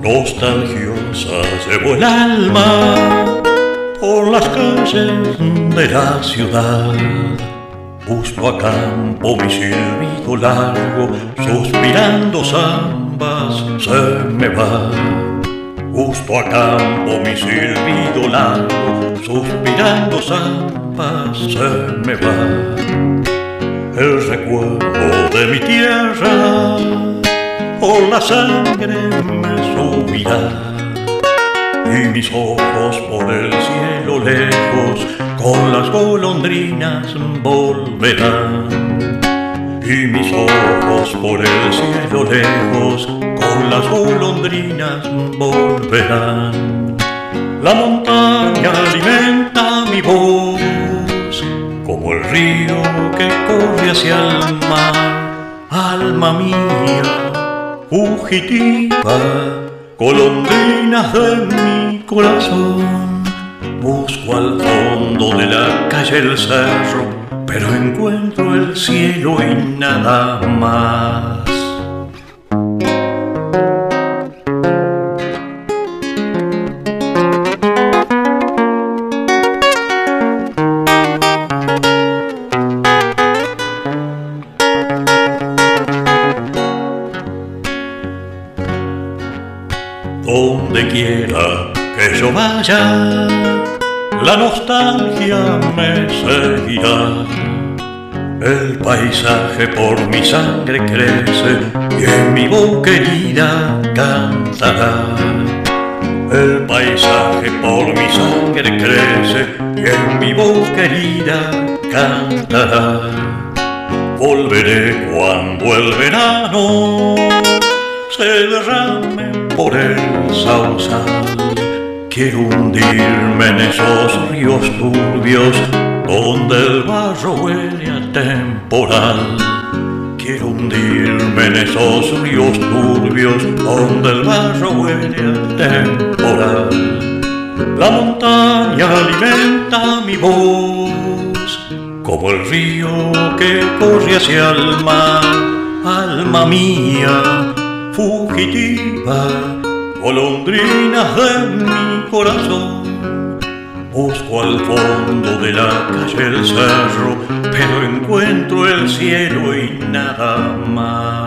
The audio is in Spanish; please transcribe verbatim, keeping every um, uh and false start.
Nostalgiosa llevo el alma por las calles de la ciudad. Justo a campo mi silbido largo, suspirando zambas se me va. Justo a campo mi silbido largo, suspirando zambas se me va. El recuerdo de mi tierra por la sangre me subirá, y mis ojos por el cielo lejos con las golondrinas volverán. Y mis ojos por el cielo lejos con las golondrinas volverán. La montaña alimenta mi voz como el río que corre hacia el mar. Alma mía fugitiva, golondrinas de mi corazón, busco al fondo de la calle el cerro, pero encuentro el cielo y nada más. Donde quiera que yo vaya, la nostalgia me seguirá. El paisaje por mi sangre crece y en mi boca herida cantará. El paisaje por mi sangre crece y en mi boca herida cantará. Volveré cuando el verano se derrame por el sausal. Quiero hundirme en esos ríos turbios donde el barro huele a temporal. Quiero hundirme en esos ríos turbios donde el barro huele a temporal. La montaña alimenta mi voz como el río que corre hacia el mar. Alma mía fugitiva, golondrinas de mi corazón, busco al fondo de la calle el cerro, pero encuentro el cielo y nada más.